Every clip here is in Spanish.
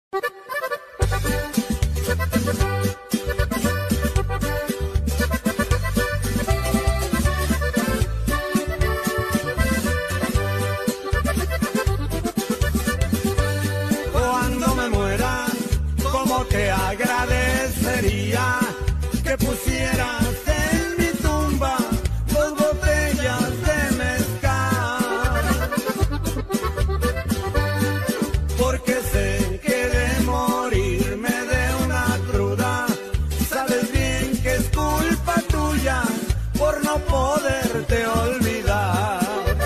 Cuando me muera, como te agradecería que pusieras en mi tumba 2 botellas de mezcal, porque sé que de morirme de una cruda, sabes bien que es culpa tuya por no poderte olvidar.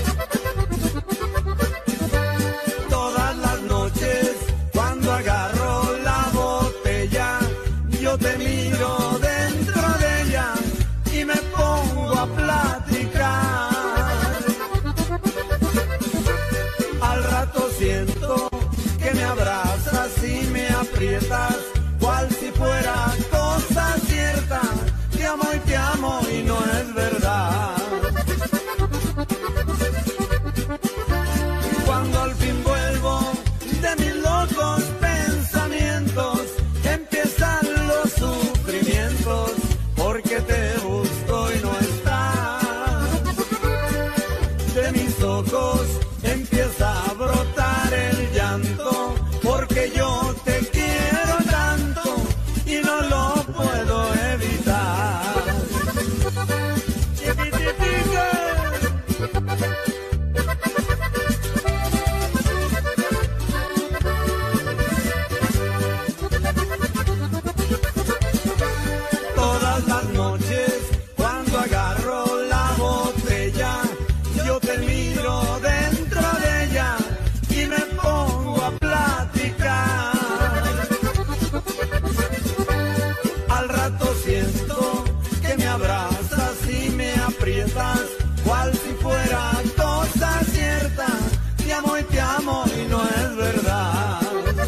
Todas las noches cuando agarro la botella, yo te miro dentro de ella y me pongo a platicar. Al rato siento que me abrazas y me aprietas, cual si fuera cosa cierta. Te amo y no es verdad. Cuando al fin vuelvo de mis locos pensamientos, empiezan los sufrimientos, porque te busco y no estás. De mis ojos empieza a brotar el llanto, porque yo te quiero tanto y no lo puedo evitar. Chiquititita. Todas las noches cuando agarro la botella, yo te miro dentro de ella y me pongo a platicar. Al rato siento que me abrazas y me aprietas, cual si fuera cosa cierta. Te amo y no es verdad.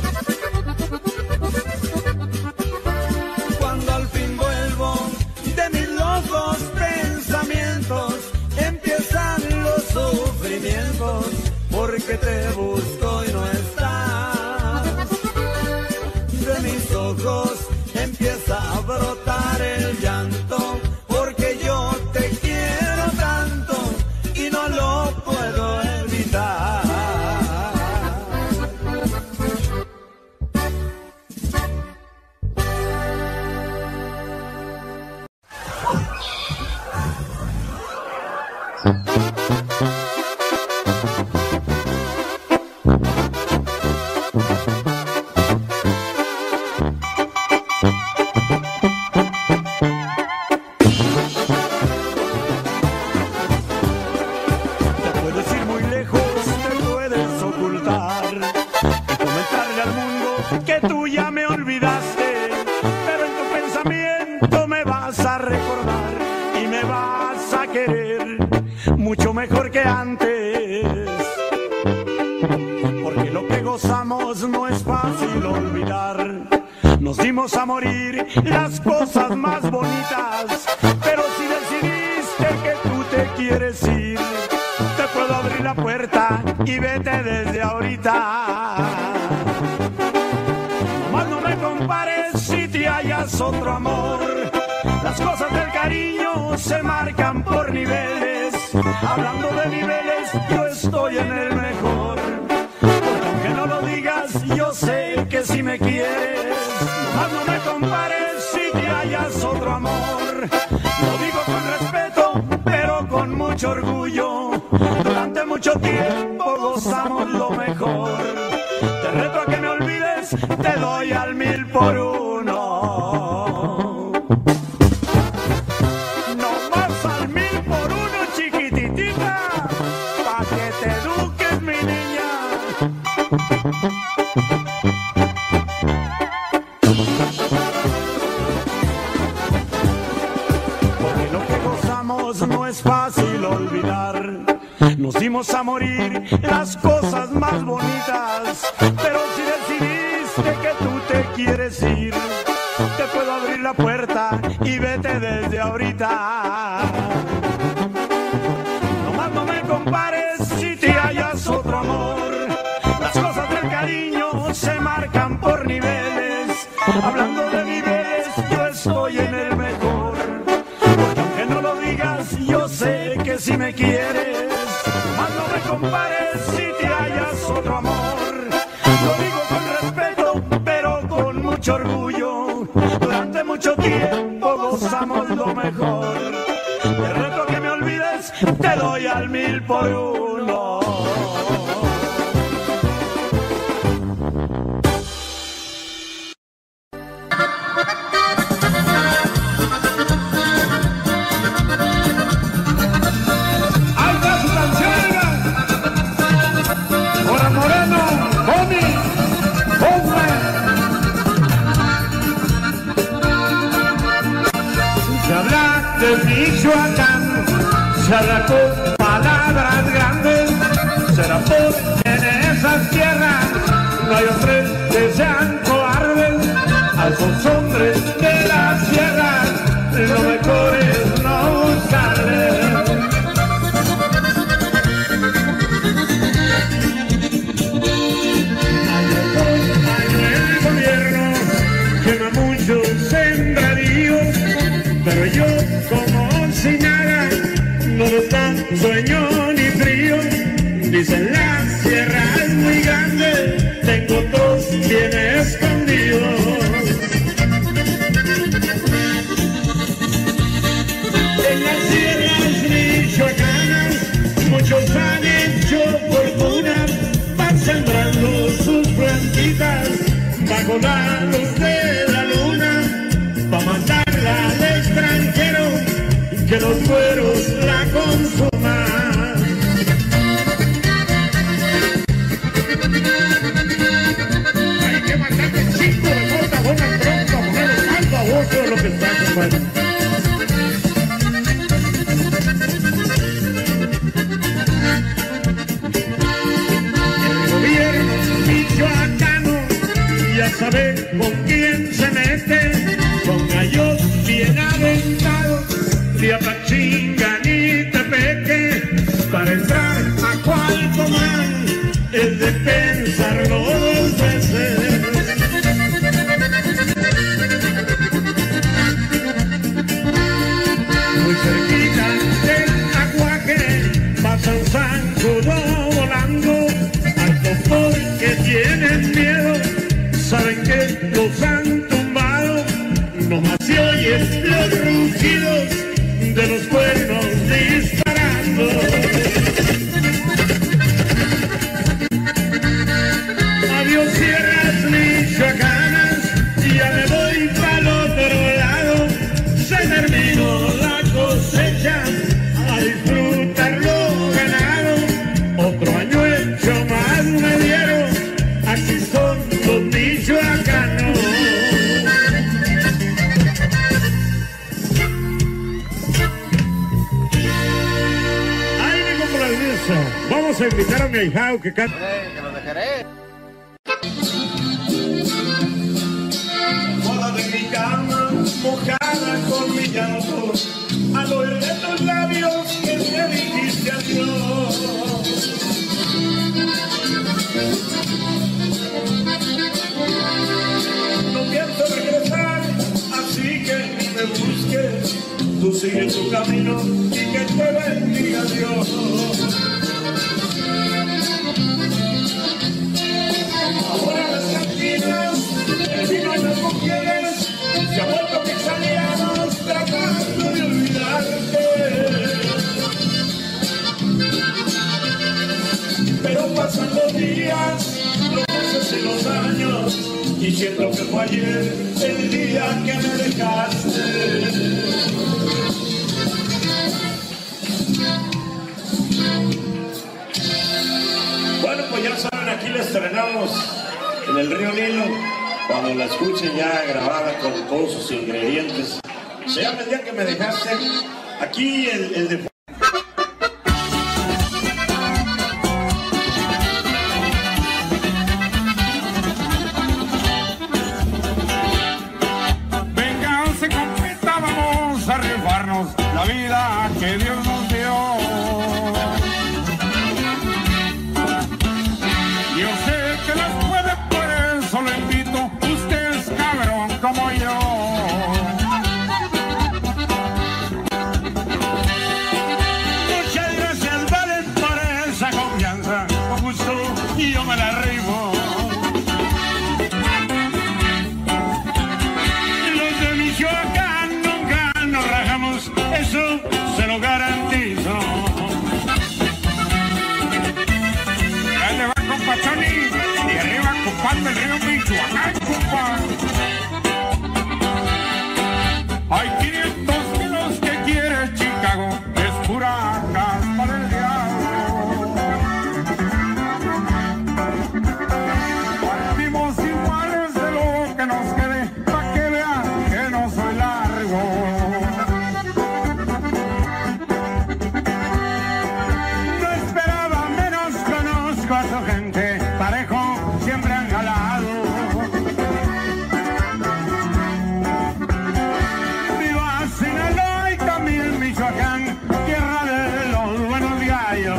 Cuando al fin vuelvo de mis locos pensamientos, empiezan los sufrimientos, porque te busco y no estás. De mis ojos empieza a brotar el llanto, porque yo te quiero tanto y no lo puedo evitar. Te puedes ir muy lejos, te puedes ocultar y comentarle al mundo que tú ya me olvidaste, pero en tu pensamiento me vas a recordar y me vas a querer mucho mejor que antes, porque lo que gozamos no es fácil olvidar. Nos dimos a morir las cosas más bonitas, pero si decidiste que tú te quieres ir, te puedo abrir la puerta y vete desde ahorita. Nomás no me compares si te hallas otro amor. Las cosas del cariño se marcan por niveles. Hablando de niveles, yo estoy en el mejor, porque aunque no lo digas, yo sé que si me quieres. Nomás no me compares si te hallas otro amor. Lo digo con respeto, pero con mucho orgullo. Durante mucho tiempo gozamos lo mejor. Te reto a que me olvides, te doy al 1000 por 1. No más al 1000 por 1, chiquititita, pa' que te eduques, mi niña. Porque lo que gozamos no es fácil olvidar. Nos dimos a morir las cosas más bonitas, pero si decidiste que tú te quieres ir, te puedo abrir la puerta y vete desde ahorita. Nomás no me compares si te hallas otro amor. Las cosas del cariño se marcan marcan por niveles. Hablando de niveles, yo estoy en el mejor. Porque aunque no lo digas, yo sé que si me quieres, más no me compares si te hallas otro amor. Lo digo con respeto, pero con mucho orgullo. Durante mucho tiempo gozamos lo mejor. Te reto que me olvides, te doy al 1000 por uno. De Michoacán se habla con palabras grandes, será porque en esas tierras no hay hombres que sean cobardes. A esos hombres de las sierras lo mejor es no buscarles. El gobierno quema muchos sembradíos, pero yo como si nada, no nos dan sueño ni frío. Dicen la sierra es muy grande, tengo dos bien escondidos. En las sierras michoacanas muchos han hecho fortuna, van sembrando sus plantitas bajo la luz de la luna, pa' mandarla al extranjero, que los cueros la consuman. Hay que mandarle 5 de corta buena tronca, ponerle al baboso de lo que está, compadre. El gobierno michoacano ya sabe con quién se mete, con gallos bien aventados, de Apachinga ni Tepeque, para entrar a Cualcomán es de pensarlo 2 veces. Muy cerquita del aguaje pasa un zancudo volando, alto porque tienen miedo, saben que los han tumbado. Nomás se oyen los rugidos de los cuernos disparando. Adiós sierras michoacanas, ya me voy para el otro lado. Se terminó la cosecha, a disfrutar lo ganado. Otro año hecho más me dieron, aquí son los michoacanos. Vamos a invitar a mi ahijado que cante. Que lo dejaré. Moda de mi cama, mojada con mi llanto, al oír de tus labios que me dijiste adiós. No pienso regresar, así que ni me busques. Tú sigue tu camino y que te bendiga Dios. Ahora las cantinas, el vino y las mujeres, se ha vuelto mis aliados tratando de olvidarte. Pero pasan los días, los meses y los años, y siento que fue ayer el día que me dejaste. Bueno, pues ya saben, aquí la estrenamos en el Río Nilo. Cuando la escuchen ya grabada con todos sus ingredientes. Se llama El día que me dejaste. Aquí el de... Venganza completa, vamos a rifarnos la vida que Dios nos dio. Yo sé que las puede, por eso le envío. como yo. Muchas gracias, Valen, por esa confianza. Con gusto y yo me la arribo. Los de Michoacán nunca nos rajamos, eso se lo garantizo. Dale va, compa Tony, y arriba, compadre, el río Michoacán, compa. Hay 500 kilos que quiere Chicago, es pura caspa del diablo. Partimos iguales de lo que nos quede, pa' que vean que no soy largo. No esperaba menos, conozco a su gente, parejo siempre han jalado. Viva Sinaloa y también Michoacán, tierra de los buenos gallos.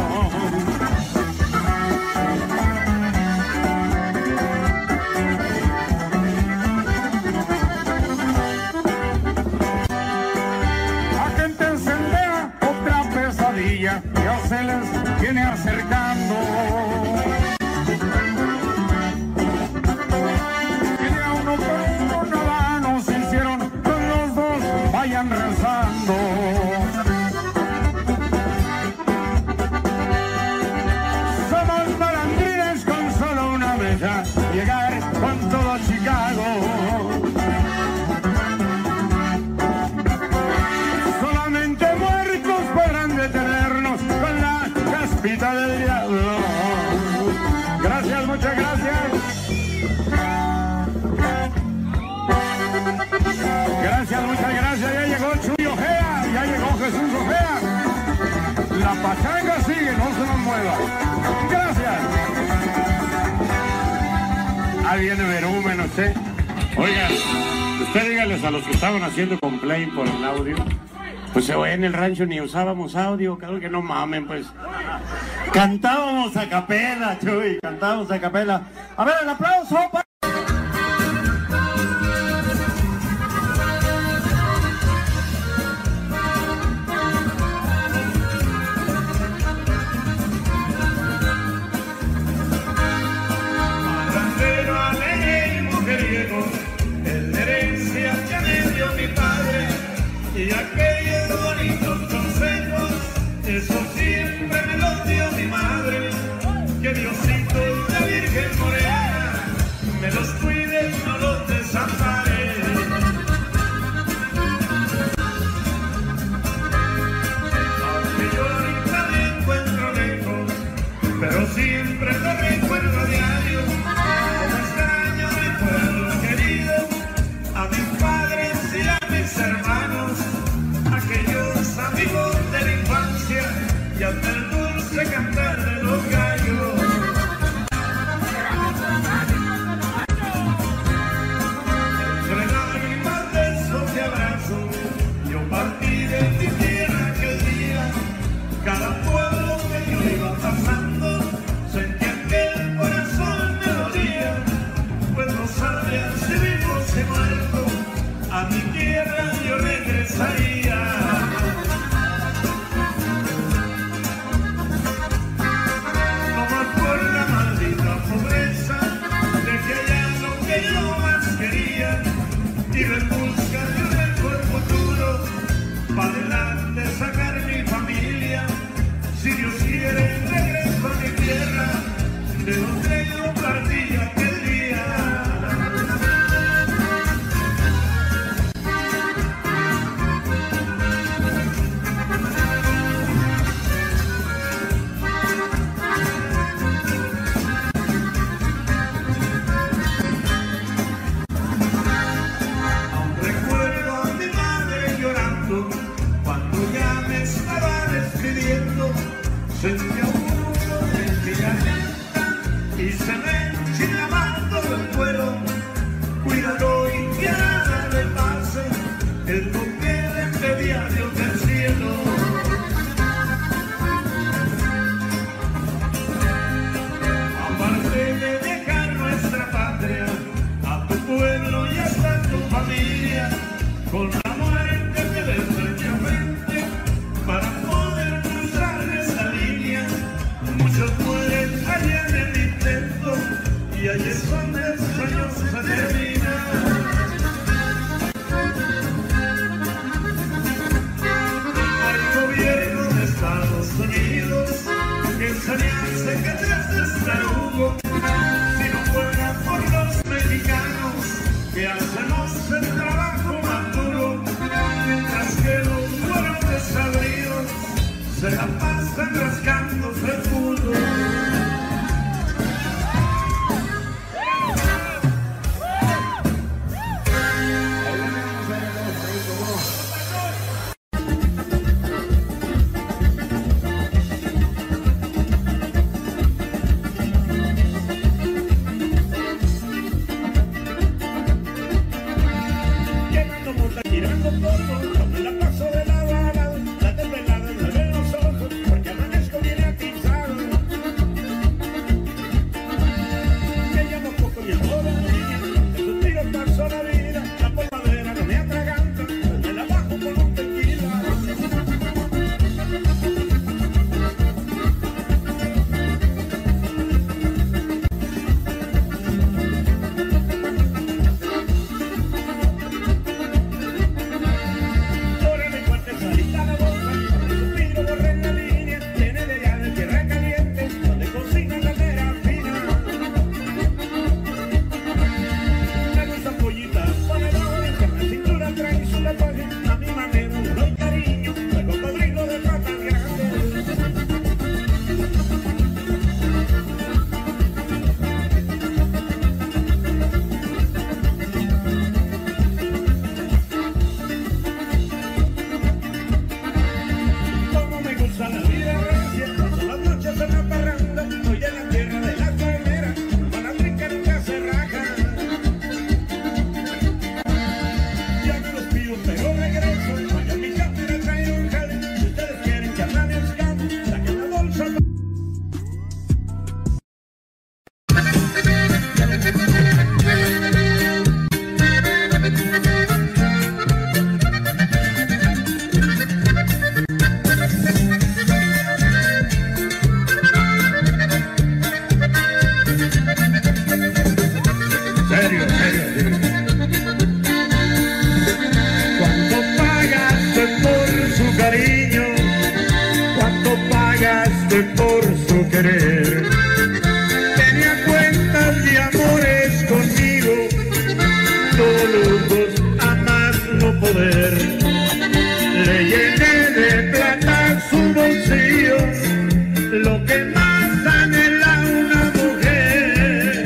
La gente encendea otra pesadilla, ya se les viene acercando. Y de a uno por uno nada nos hicieron, con los dos vayan rezando. Somos malandrines con solo una meta, llegar con todo Chicago. Solamente muertos podrán detenernos con la caspita del diablo. Gracias, muchas gracias. Gracias, muchas gracias. Ya llegó Chuy Ojea, ya llegó Jesús Ojea. La pachanga sigue, no se nos mueva. Gracias. Ahí viene Verumen, usted. Oiga, usted dígales a los que estaban haciendo complaint por el audio. Pues en el rancho ni usábamos audio, claro que no mamen, pues. Cantábamos a capela, Chuy, cantábamos a capela. A ver, el aplauso para... Parrandero, alegre y mujeriego, es la herencia que me dio mi padre, y aquellos bonitos consejos, eso siempre me los dio mi madre. Que Diosito y la Virgen Morena me los cuide y no los desampare. Aunque yo ahorita me encuentro lejos, pero siempre lo recuerdo a diario. Como extraño recuerdo querido a mis padres y a mis hermanos, aquellos amigos de la infancia y hasta el dulce cantar de los gallos. Entre lágrimas, besos y abrazos, yo partí de mi tierra aquel día. Cada pueblo que yo iba pasando, sentía que el corazón me dolía, pues no sabía si vivo o si muerto, a mi tierra yo regresaría. No más por la maldita pobreza, dejé allá lo que yo más quería, y en busca de un mejor futuro, para adelante sacar mi familia. Si Dios quiere, regreso a mi tierra, de donde yo partí aquel día. tengo polvo, no me la paso de lado a lado, la desvelada me ven los ojos, porque amanezco bien atizado. Me llamo poco y el joven niño, de suspiros paso la vida, la polvadera no me atraganta, me la bajo con un tequila. Por su querer, tenía cuentas de amores conmigo, todos los dos a más no poder. Le llené de plata su bolsillo, lo que más anhela una mujer.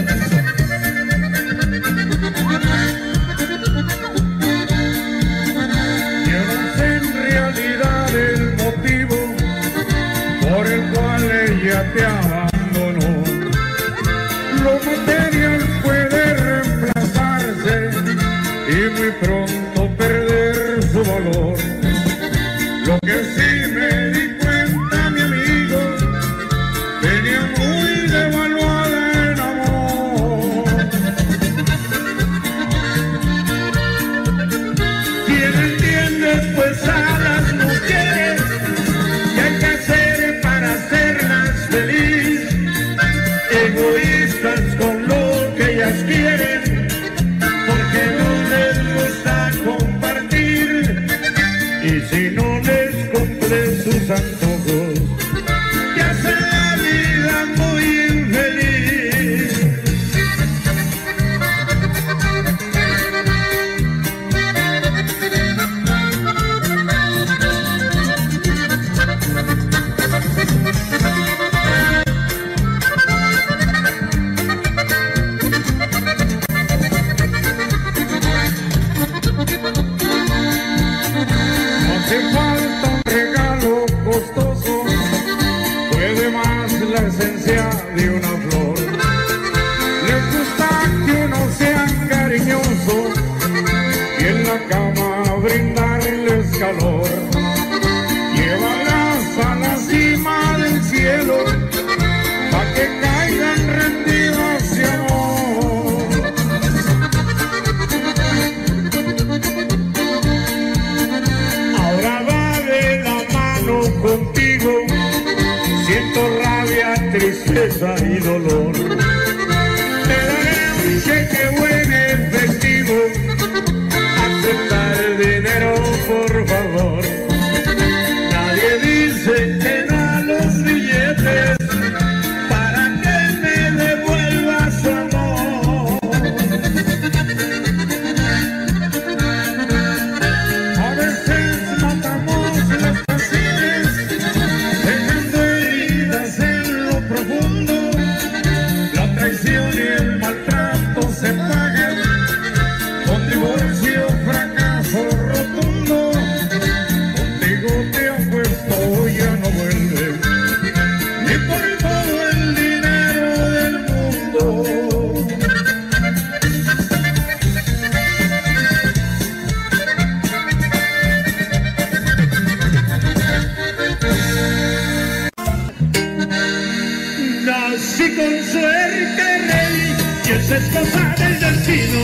Yo no sé en realidad el motivo por el cual ella te abandonó. Lo material puede reemplazarse y muy pronto perder su valor. Lo que sí me di cuenta, mi amigo, tenía muy devaluada el amor. ¿Quién entiende pues a las mujeres que hay que hacer para hacerlas feliz? Egoístas con lo que ellas quieren, porque no les gusta compartir, y si no les cumple sus antojos, que hace la vida muy infeliz. Hace falta un regalo costoso, puede más la esencia de una flor. Les gusta que uno sea cariñoso y en la cama brindarles calor. Llévalas a la cima del cielo pa' que caigan rendidas de amor. Ahora va de la mano contigo, siento rabia, tristeza y dolor. Te daré un cheque buen efectivo, aceptar el dinero por favor. Nadie dice que no a los billetes, para que me devuelva su amor. A veces matamos las pasiones, dejando heridas en lo profundo. esa es cosa del destino.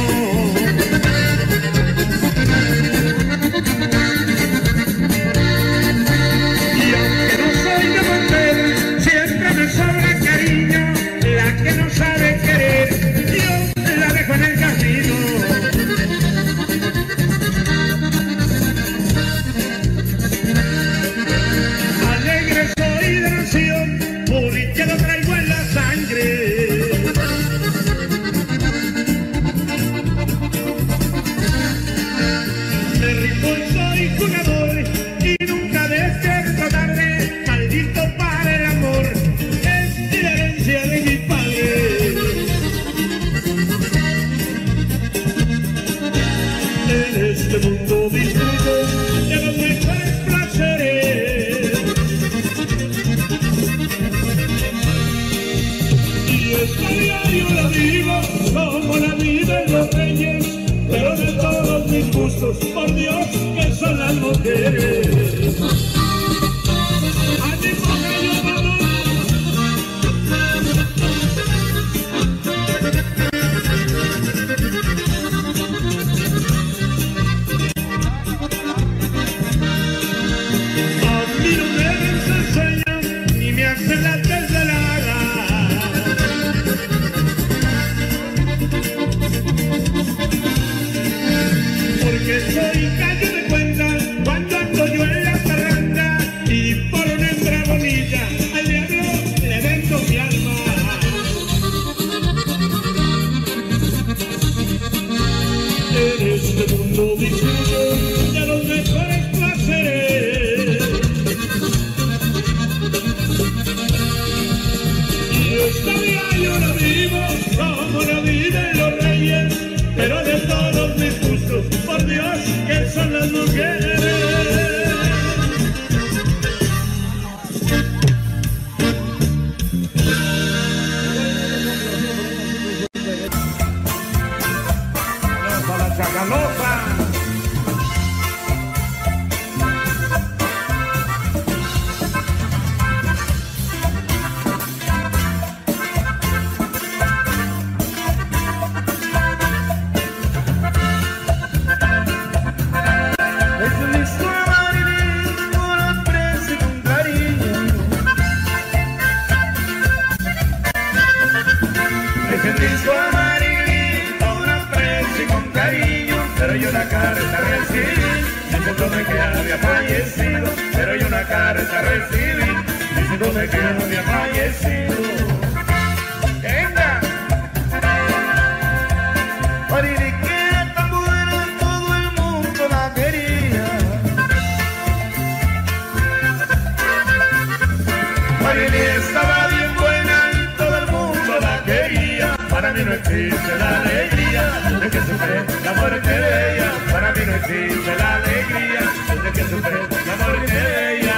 Y aunque no soy de mujer, siempre me sobra cariño. La que no sabe querer, yo la dejo en el camino. Alegre soy de nación, porque lo traigo en la sangre. De rincón soy jugador y nunca despierto tarde. Maldito para el amor, es la herencia de mi padre. En este mundo disfruto de los mejores placeres. Y esta diario la vivo como la viven los reyes, pero de todos mis gustos, por Dios, que son las mujeres. ¡Ánimo, gallo, vamos! A mí no me enseñan ni me hacen la desvelada. Porque soy calle de cuenta cuando ando yo en la parranda y por una hembra bonita al diablo le vendo mi alma. En este mundo disfruto de los mejores placeres. Y esta vida yo la vivo como la viven los reyes, pero de todos mis gustos, por Dios, que son las mujeres. Para la Chacalosa. Es un historia vivir con aprecio y con cariño. Es un disco amarillo con aprecio y con cariño, pero yo una carta recibí diciéndome que había fallecido, pero yo una carta recibí diciéndome que había fallecido. ¡Venga! Marili, que era tan buena, todo el mundo la quería. Marili estaba bien buena y todo el mundo la quería. Para mí no existe la alegría de que sufre la muerte de ella. Para mí no existe la alegría de que sufre la muerte de ella.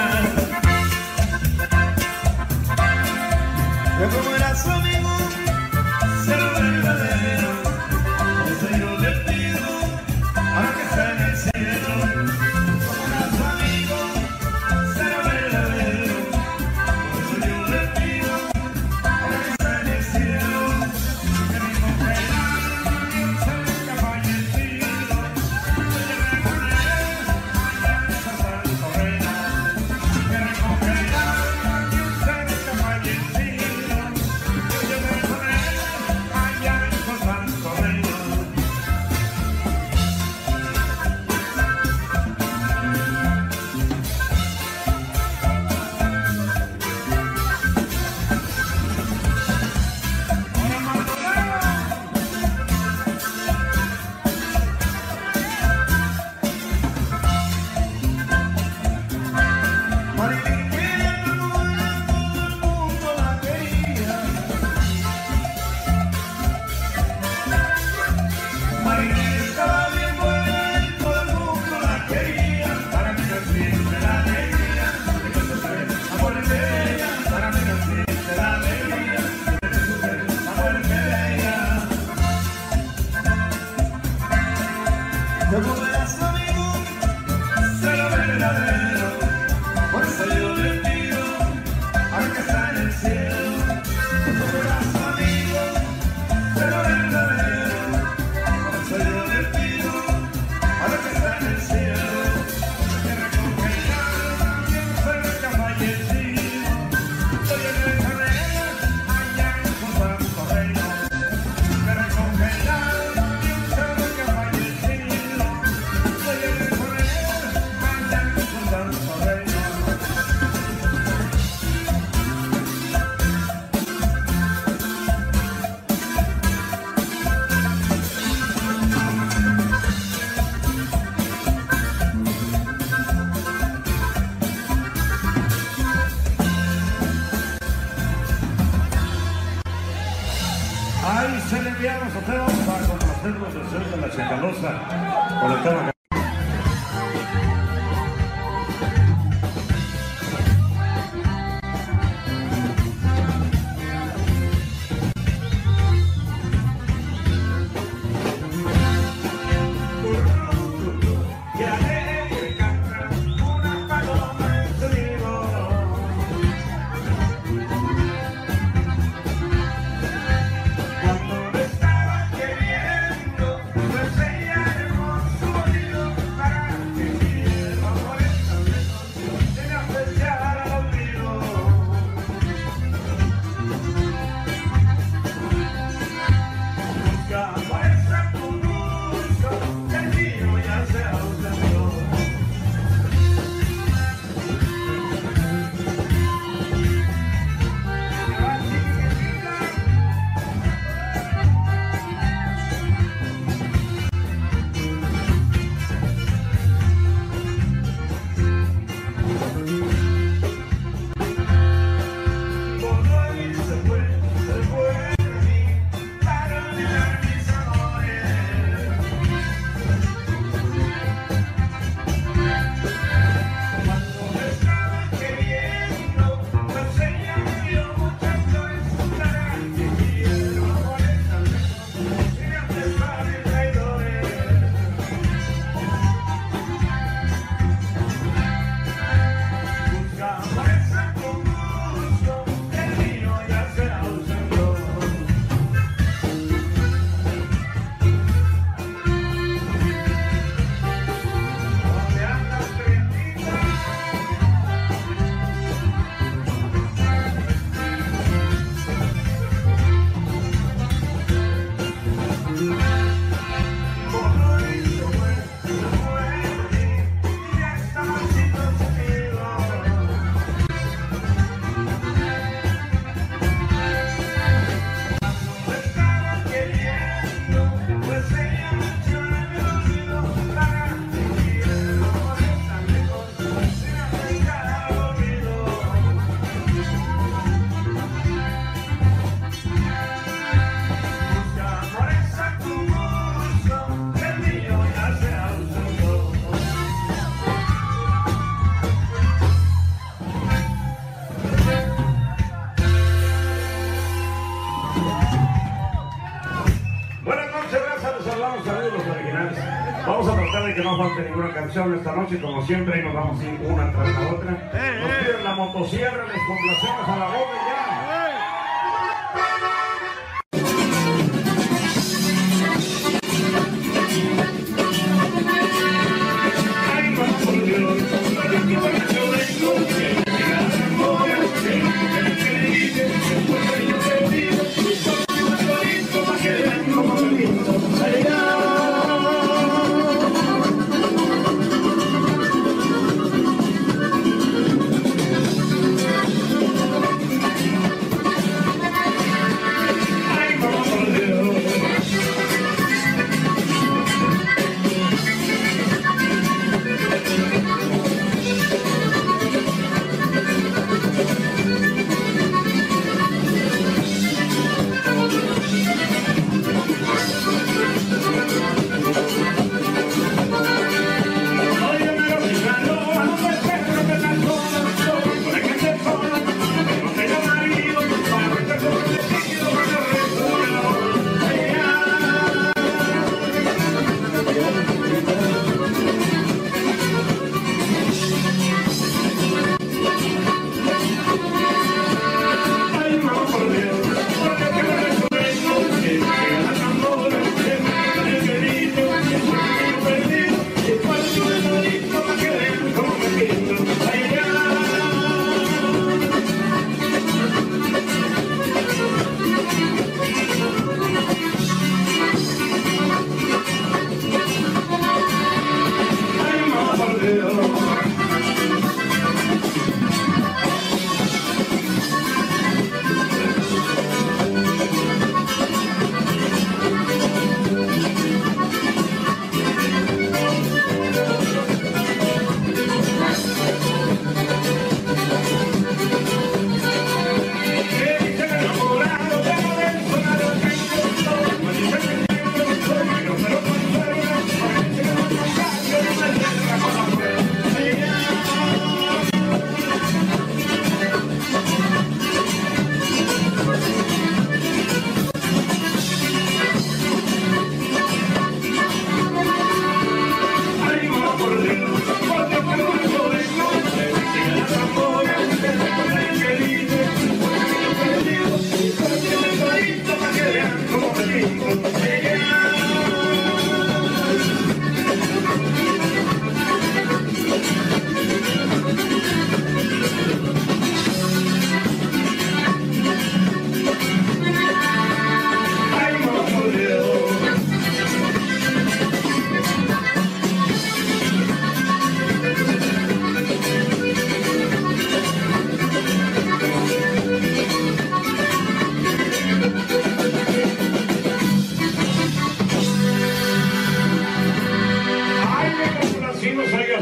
Yo como era su amigo, sé lo verdadero. Por eso yo le pido, aunque sea en el cielo. Como era su amigo, sé lo verdadero. Por eso yo le pido, aunque sea en el cielo. Que mi mujer se me ha fallecido. Que lleve con él esa Santo Reina. Que mi mujer se me ha fallecido. Que lleve con él allá en su Santo Reino. Marili, que era tan buena, todo el mundo la quería. Marili estaba bien buena y todo el mundo la quería. Para mí no existe la alegría de que sufre la muerte de ella. Para mí no existe la alegría de que sufre la muerte de ella. Yo como era su amigo, sé lo verdadero. Por eso yo le pido, aunque está en el cielo. Yo como era su amigo, sé lo verdadero. de la Chacalosa, por el tema. Vamos a tratar de que no falte ninguna canción esta noche, como siempre, y nos vamos a ir una tras la otra. Nos piden la motosierra, les complacemos a la boca y ya.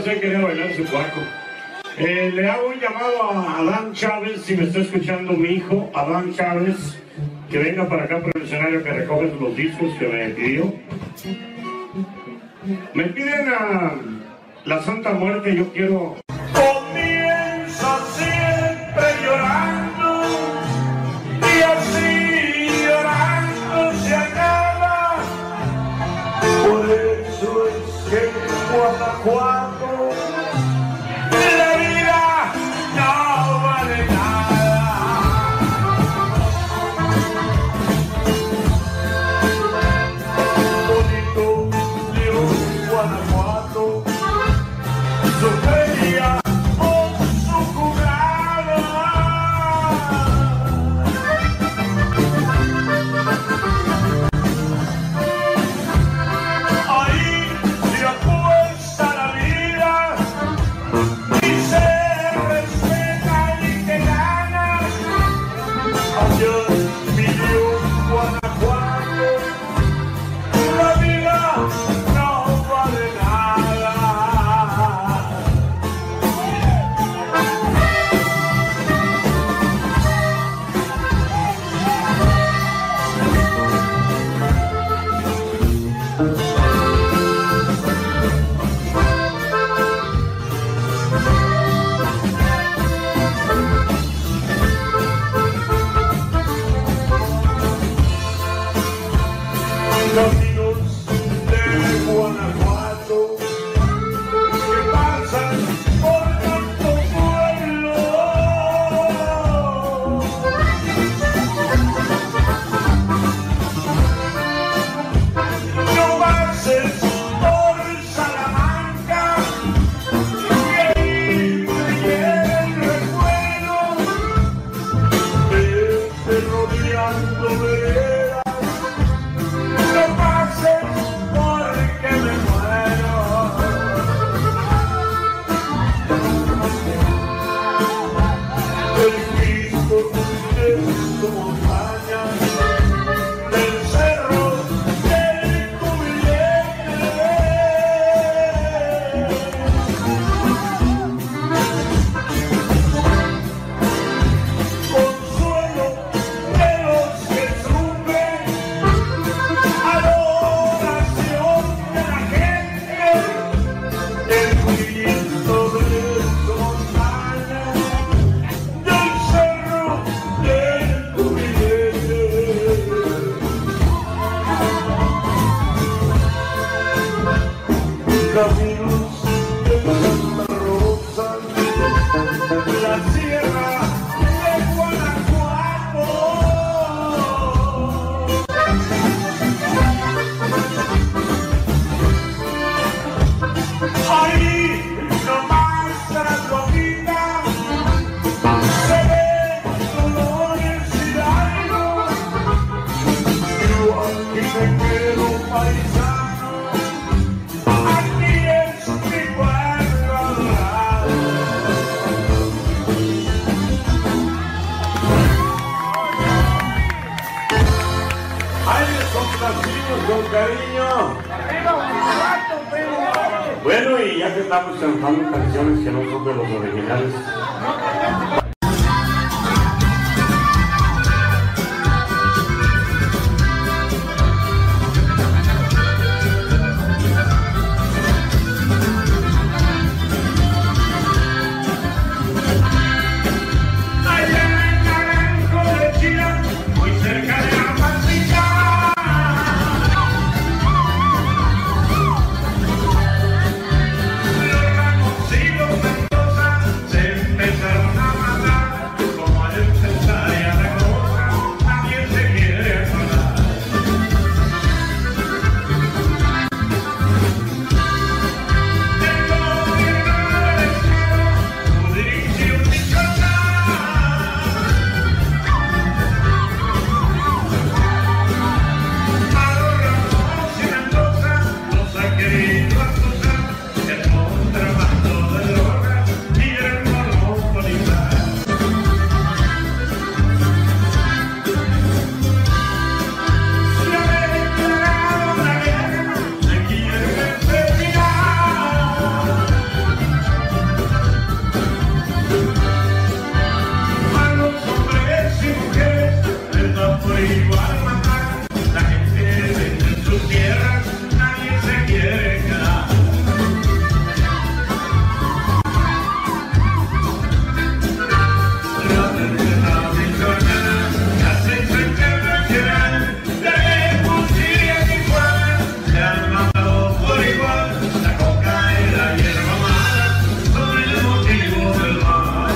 José quería bailar su cuarto. Le hago un llamado a Adán Chávez, si me está escuchando mi hijo, Adán Chávez, que venga para acá por el escenario, que recoge los discos que me pidió. Me piden a la Santa Muerte, yo quiero... Comienza siempre llorando y así llorando se acaba. Por eso es que en Guanajuato la vida no vale nada. Bonito León, Guanajuato, su feria con su jugada. Ahí se apuesta la vida y se respeta el que gana. Allá en mi León, Guanajuato, la vida no vale nada. Caminos de Guanajuato que pasan por tanto pueblo. No pases por Salamanca, que ahí me llega el recuerdo de rodeando veredas. No pases porque me muero. El Cristo de tu montaña, del cerro del Cubilete. Consuelo de los que sufren, adoración de la gente, el Cristo de su montaña, del cerro del Cubilete. Caminos de Santa Rosa, la sierra de Guanajuato. Ahí nomás tras la vida se ven dolores Hidalgo. Yo aquí me quedo paisano, aquí es mi pueblo adorado. Ahí les complacimos con cariño. Bueno, y ya que estamos cantando canciones que no son de los originales, allá en Naranjo de Chile, muy cerca de la Pacífica, los Ramos y los Mendoza se empezaron nadie se quiere quedar. La tercera misionera, casi se quebra de Montería y Tijuana, se han matado por igual, la coca y la hierba mala son el motivo del mal.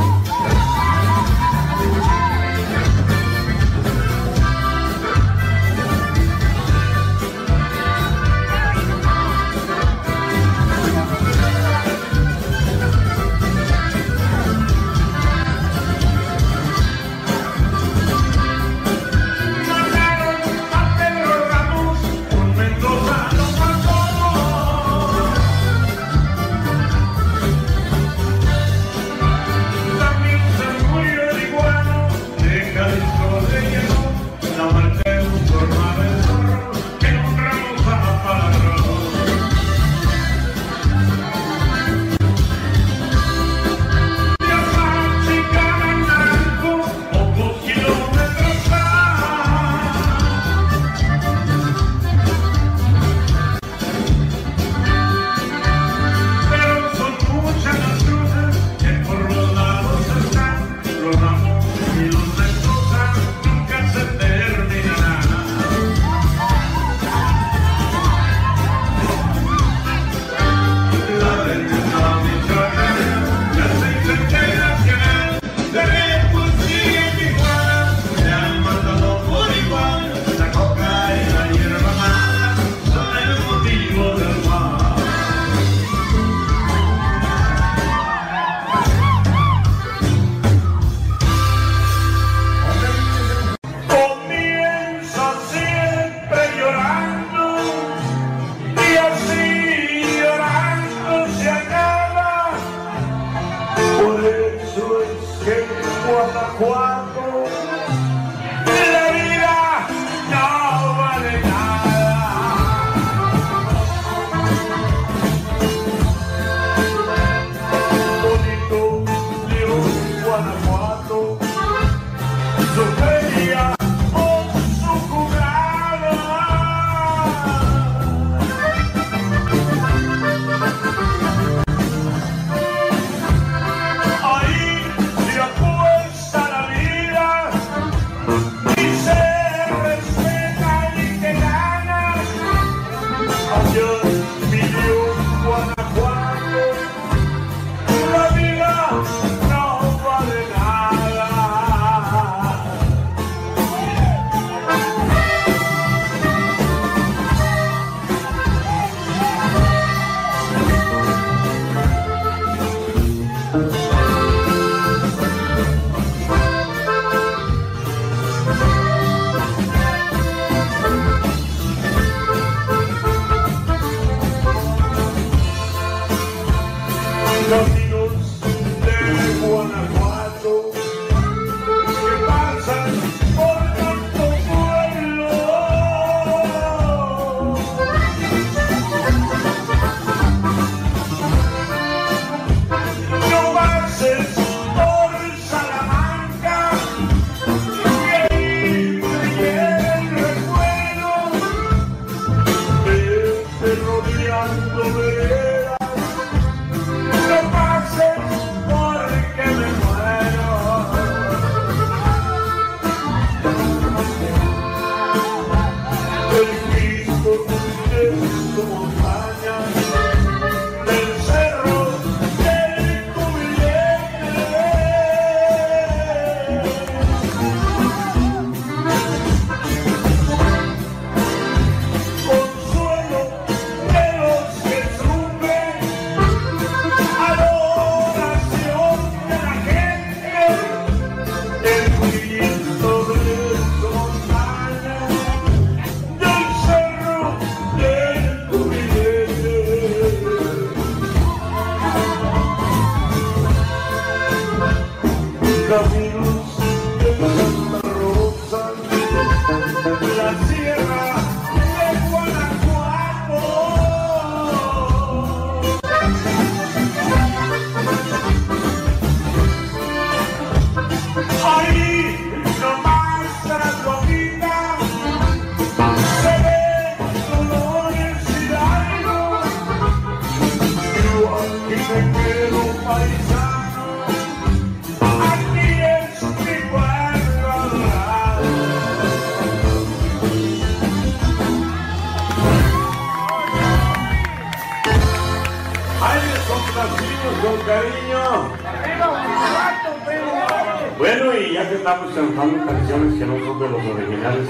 Guanajuato, la vida no vale nada. Bonito León, Guanajuato, su feria o su jugada. Ahí se apuesta la vida y se respeta el que gana. Adiós, mi León, Guanajuato, la vida no vale nada. Caminos de Guanajuato que pasan por tanto pueblo. No pases por Salamanca, que ahí me llega el recuerdo de rodeando veredas. No pases porque me muero. El Cristo de su montaña, del cerro del Cubilete. Consuelo de los que sufren, adoración de la gente, el movimiento de su montaña, del cerro del con cariño. Bueno, y ya que estamos cantando canciones que no son de los originales.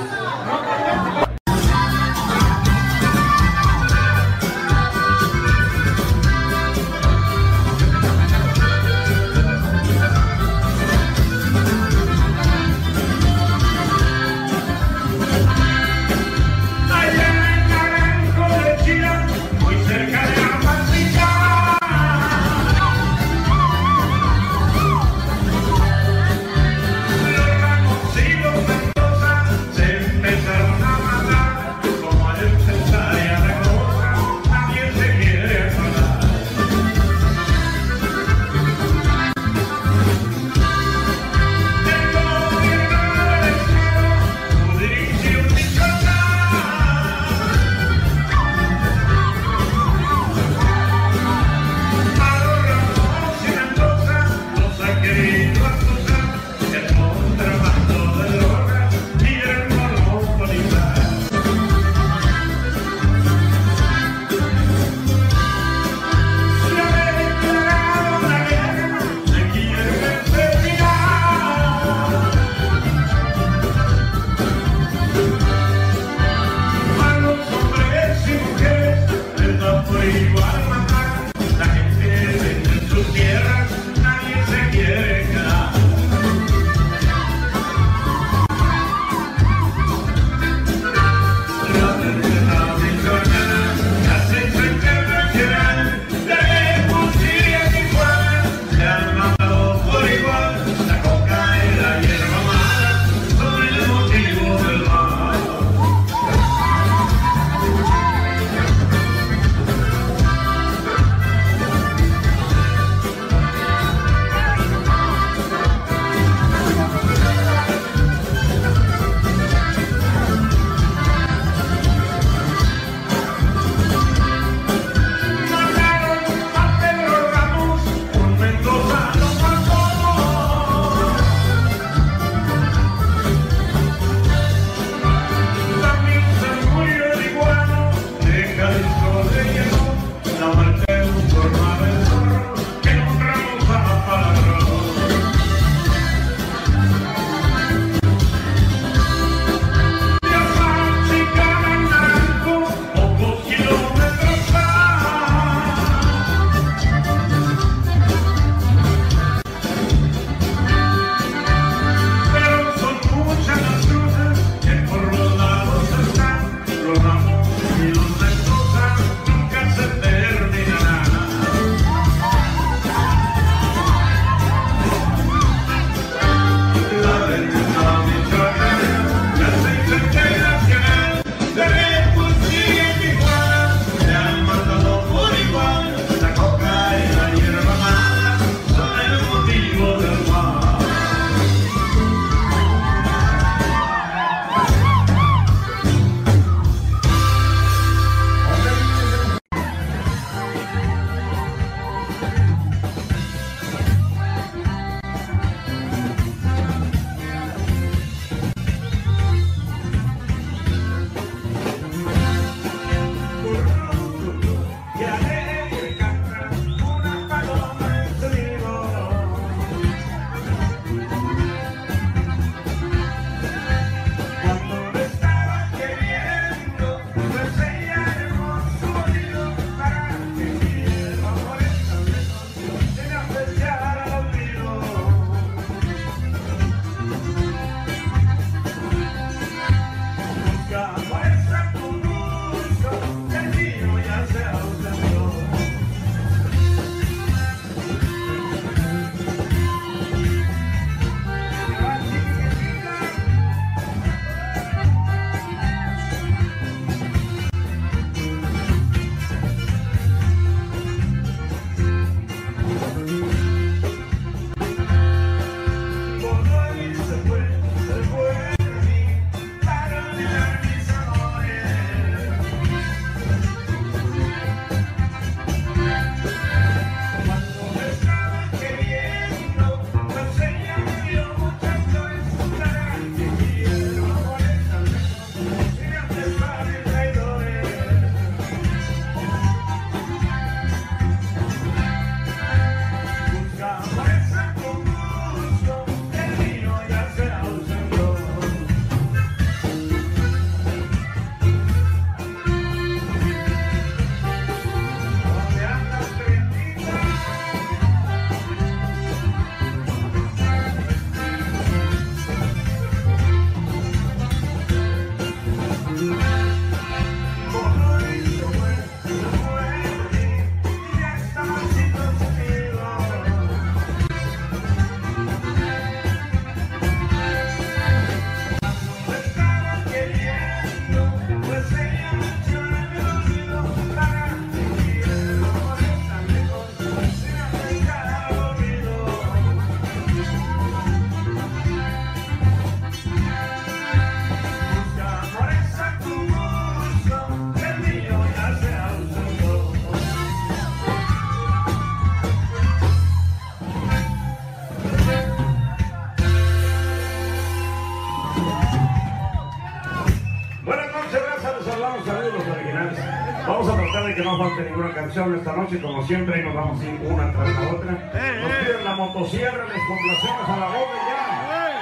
tratar de que no falte ninguna canción esta noche, como siempre, y nos vamos a ir una tras la otra. Nos piden la motosierra, les complacemos a la boca y ya.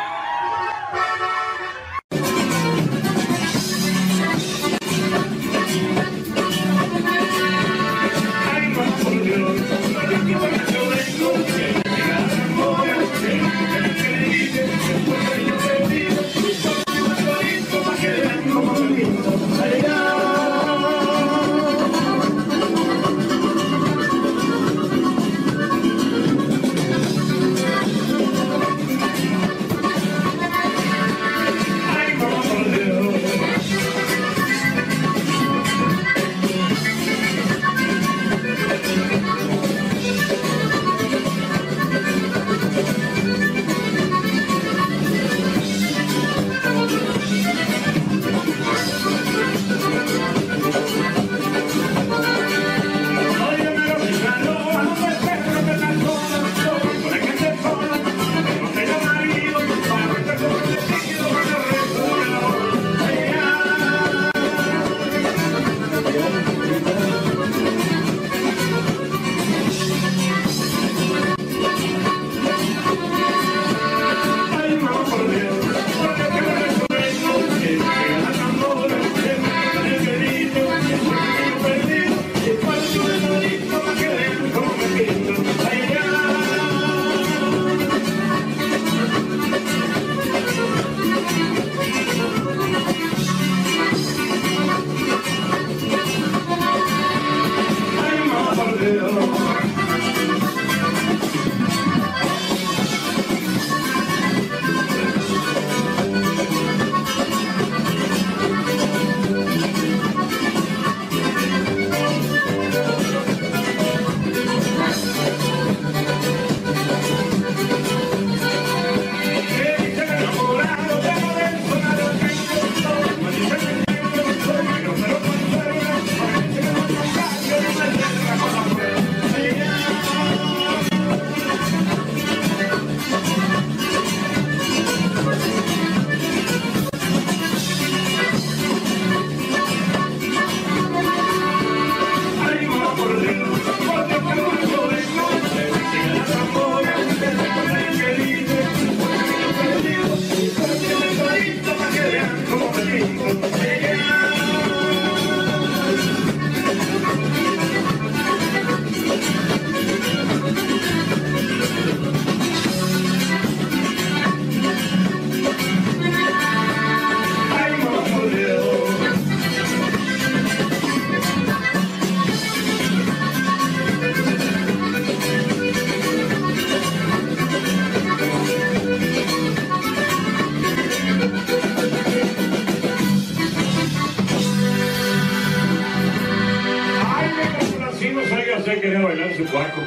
Quería bailar su cuarto.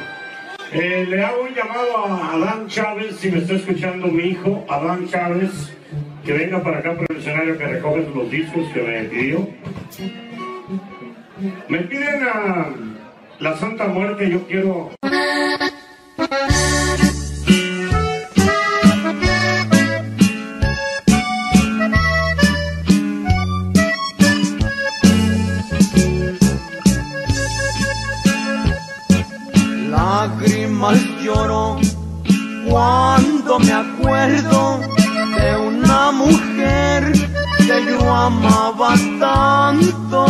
Le hago un llamado a Adán Chávez, si me está escuchando mi hijo, Adán Chávez, que venga para acá por el escenario, que recoge los discos que me pidió. Me piden a la Santa Muerte, yo quiero... Lágrimas lloro cuando me acuerdo de una mujer que yo amaba tanto.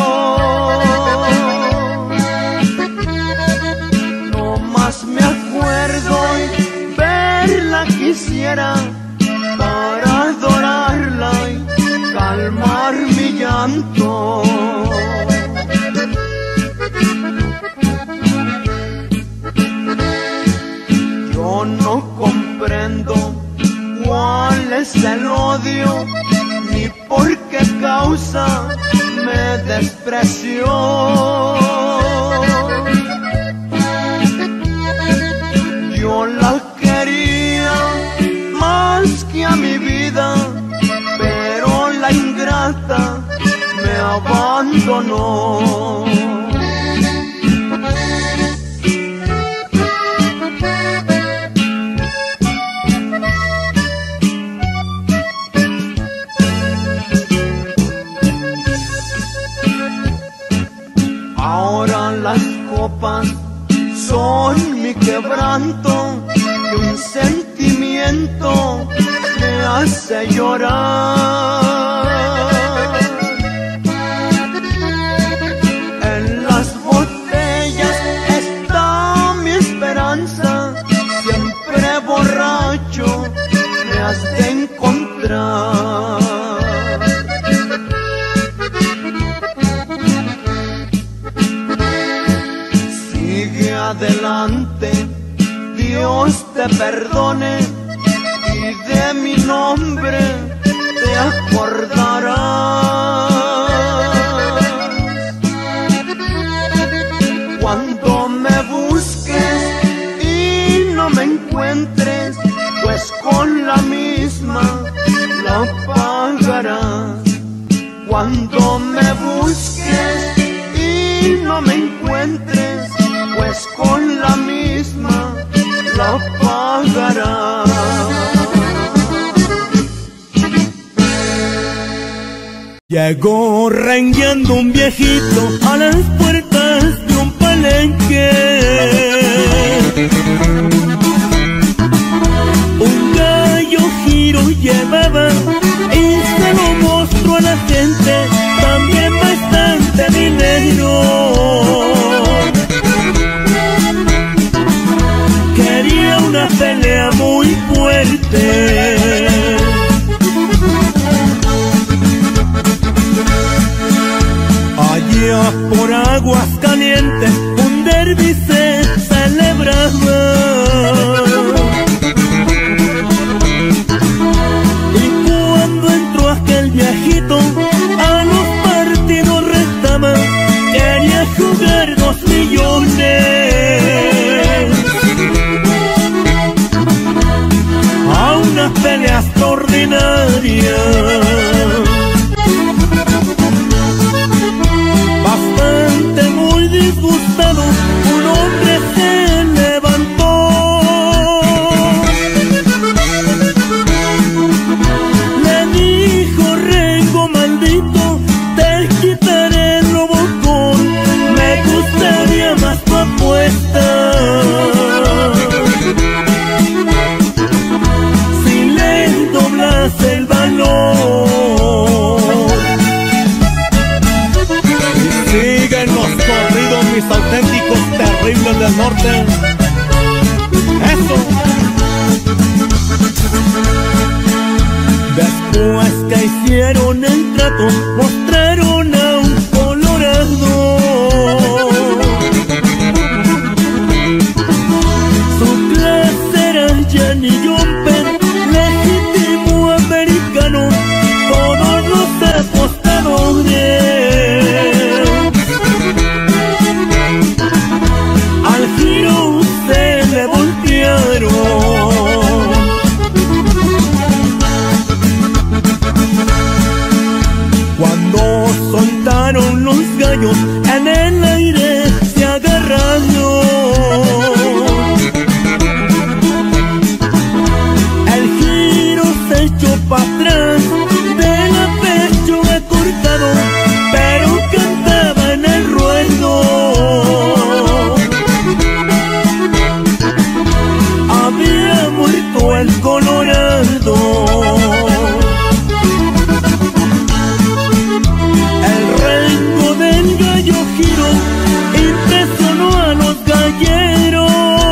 No más me acuerdo y verla quisiera para adorarla y calmar mi llanto. Yo no comprendo cuál es el odio ni por qué causa me despreció. Yo la quería más que a mi vida, pero la ingrata me abandonó. Ahora las copas son mi quebranto y un sentimiento me hace llorar. En las botellas está mi esperanza, siempre borracho me has de encontrar. Adelante, Dios te perdone y de mi nombre te acordarás. Cuando me busques y no me encuentres, pues con la misma la pagarás. Cuando me busques y no me encuentres, pues con la misma la pagarás. Llegó rengueando un viejito a las puertas de un palenque. Un gallo giro llevaba y se lo mostró a la gente, también bastante dinero. Quería una pelea muy fuerte. Allá por Aguascalientes un derbi se celebraba. Y cuando entró aquel viejito a los partidos restaba, quería jugar 2 millones. A una pelea extraordinaria. Bastante muy disgustado, un hombre se levantó. Le dijo: Rengo maldito, te quitaré el robocón, me gustaría más tu apuesta. Si le doblas el valor. Siguen los corridos, mis auténticos terribles del norte. Eso. Después que hicieron el trato, mostraron a un colorado. Su clase era Jenny Jumper, legítimo americano, todos los apostadores. Al giro se le voltearon. Cuando soltaron los gallos, en el aire se agarraron. El giro se echó para atrás, de la pechuga cortado, pero cantaba en el ruedo. Había muerto el colorado. El rengo del gallo giro impresionó a los galleros,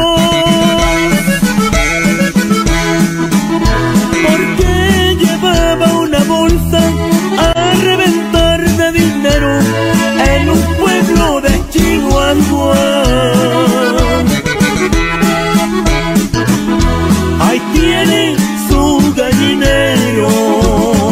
porque llevaba una bolsa a reventar de dinero en un pueblo de Chihuahua. Ahí tiene su gallinero.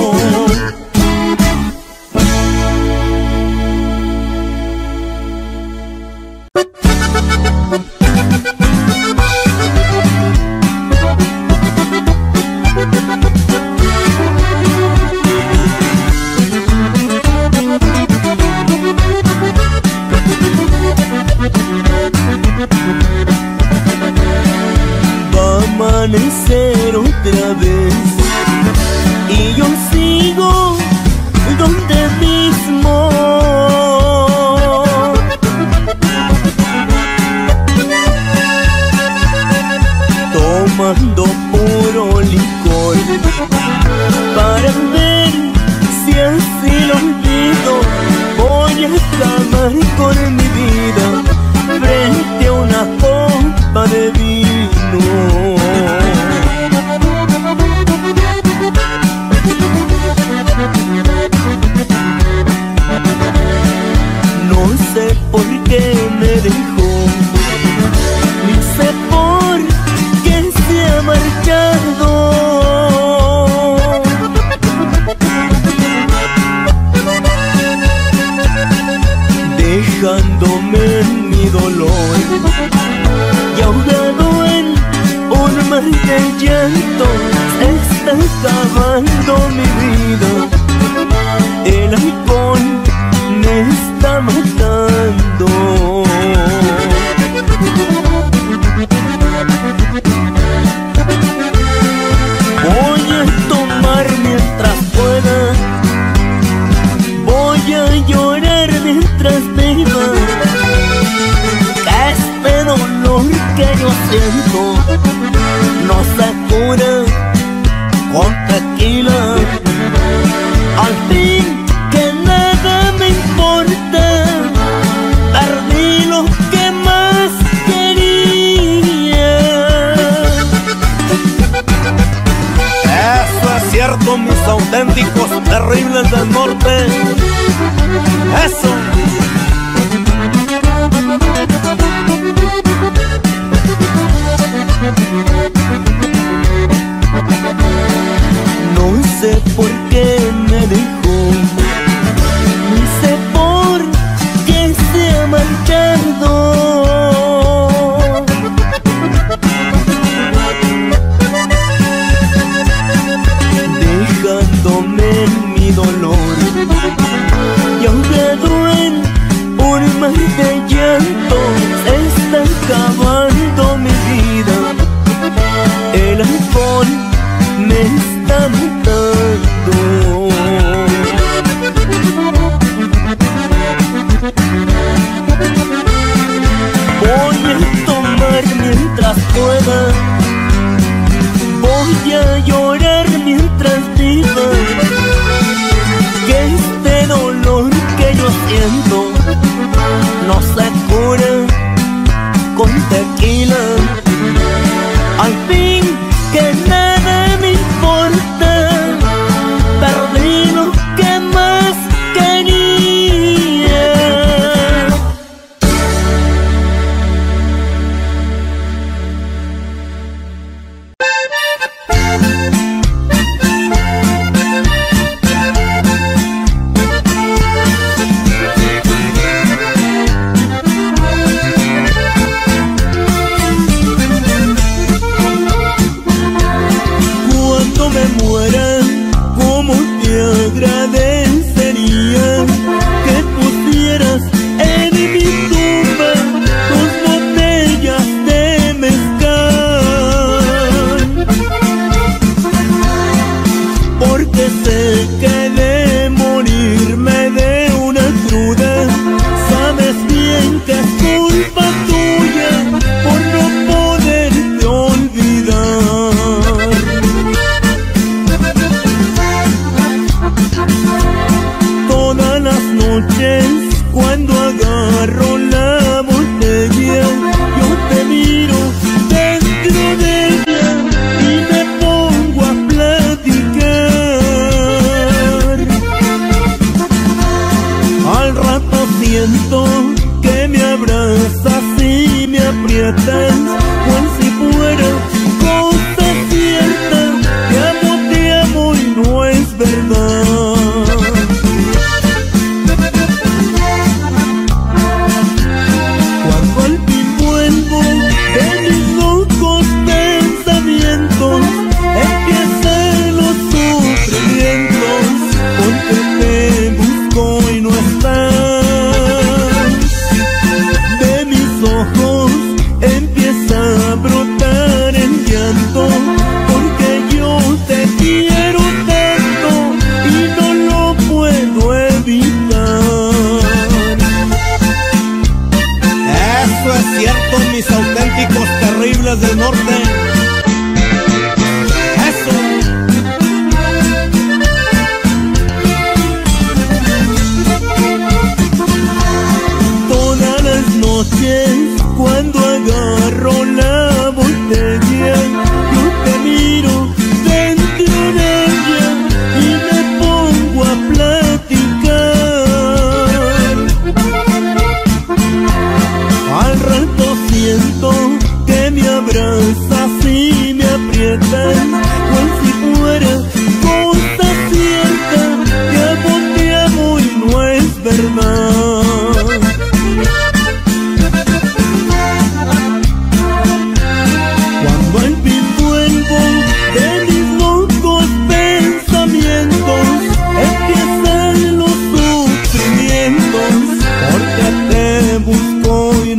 Va a amanecer otra vez y yo sigo donde mismo. tomando puro licor para ver si así lo olvido. Voy a acabar con mi vida frente a una copa de vino. No sé por qué me dejó, ni sé por qué se ha marchado, dejándome en mi dolor y ahogado en un mar de llanto. Está acabando mi vida, el alcohol me está matando. Voy a tomar mientras pueda, voy a llorar mientras viva, que este dolor que yo siento no se cura con tequila. Al fin que nada me importa, perdí lo que más quería. Eso es cierto, mis auténticos terribles del norte. Eso. No sé por qué me dejó, ni sé por qué se ha marchado, dejándome en mi dolor y ahogado en un mar de llanto. Se está acabando mi vida, el alcohol me está matando. Voy a tomar mientras pueda, voy a llorar mientras viva, que este dolor que yo siento no se cura con tequila. Al fin que nada me importa, perdí lo que más quería. Cuando me muera, ¿cómo te agradecería que pusieras en mi tumba 2 botellas de mezcal? Porque sé que de morirme de una cruda, sabes bien que es culpa tuya por no poderte olvidar. Todas las noches cuando agarro la botella, yo te miro dentro de ella y me pongo a platicar. Al rato siento que me abrazas y me aprietas, cual si fuera cosa cierta. Te amo y no es verdad. Cuando al fin vuelvo de mis locos pensamientos, empiezan los sufrimientos, porque te busco y no estás. De mis ojos empieza a brotar el llanto, porque yo te quiero tanto y no lo puedo evitar. Eso es cierto, mis auténticos terribles del norte.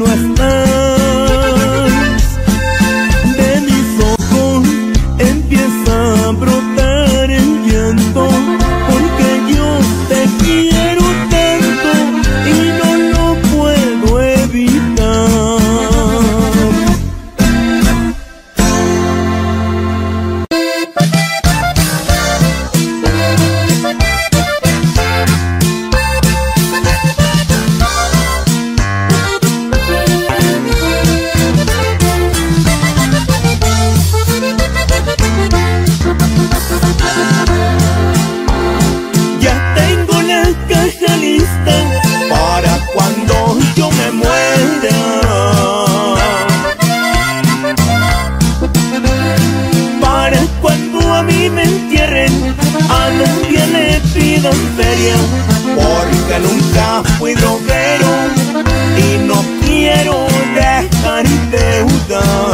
no estás. De mis ojos empieza a brotar el llanto, porque yo te quiero tanto y no lo puedo evitar. Ya tengo la caja lista para cuando yo me muera, para cuando a mí me entierren, a nadie le pidan feria, porque nunca fui droguero y no quiero dejar deudas.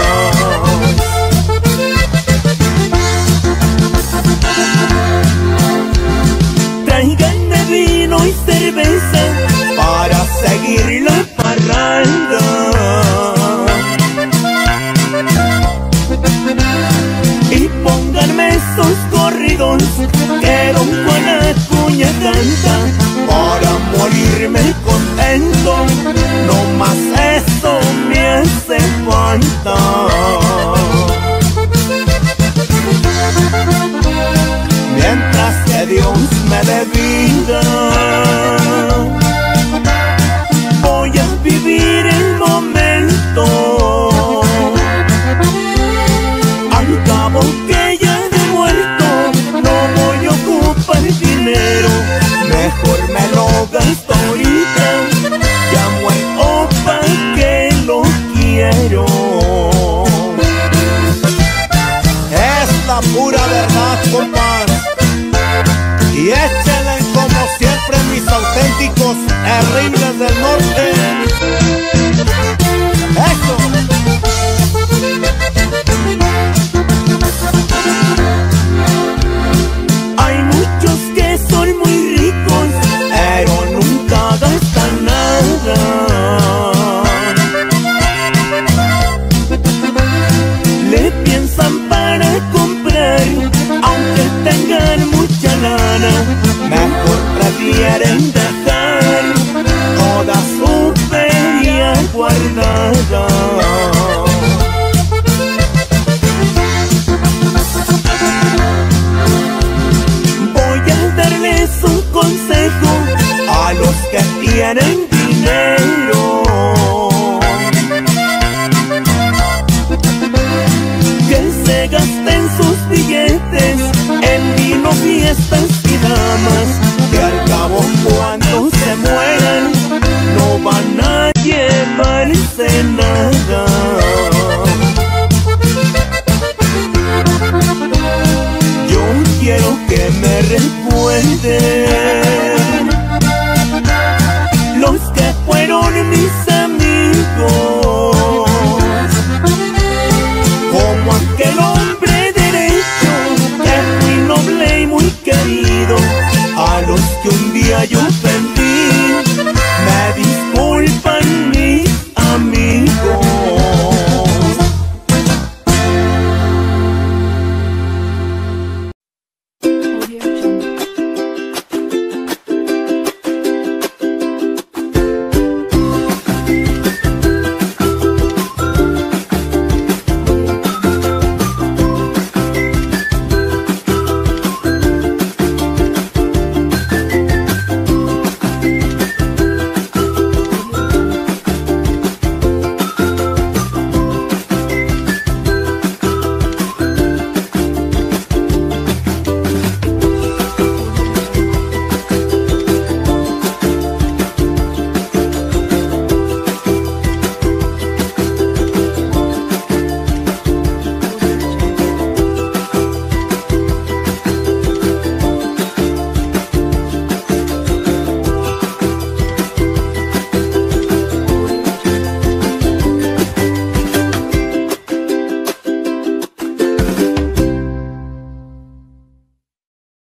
Tráiganme vino y cerveza para seguir la parranda. Y pónganme esos corridos que Don Juan Acuña canta, para morirme contento, no más eso me hace falta. Mientras que Dios me dé vida, voy a vivir el momento. Al cabo que ya de muerto no voy a ocupar dinero, mejor me lo gasto ahorita, llamo al opa que lo quiero. Es la pura verdad, compadre. Y échenle como siempre mis auténticos herribles del norte. ¡Eso! Hay muchos que son muy ricos, pero nunca gastan nada. Le piensan para comprar, aunque tengan mucha lana, mejor prefieren dejar toda su feria guardada.